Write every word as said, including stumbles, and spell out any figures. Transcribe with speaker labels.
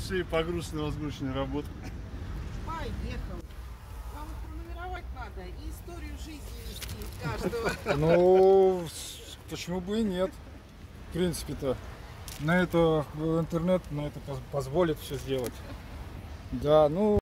Speaker 1: все и погрузочно-разгрузочные работы.
Speaker 2: Поехал. Вам пронумеровать надо и историю жизни вести каждого.
Speaker 3: Ну, почему бы и нет? В принципе-то. На это интернет на это позволит все сделать. Да, ну.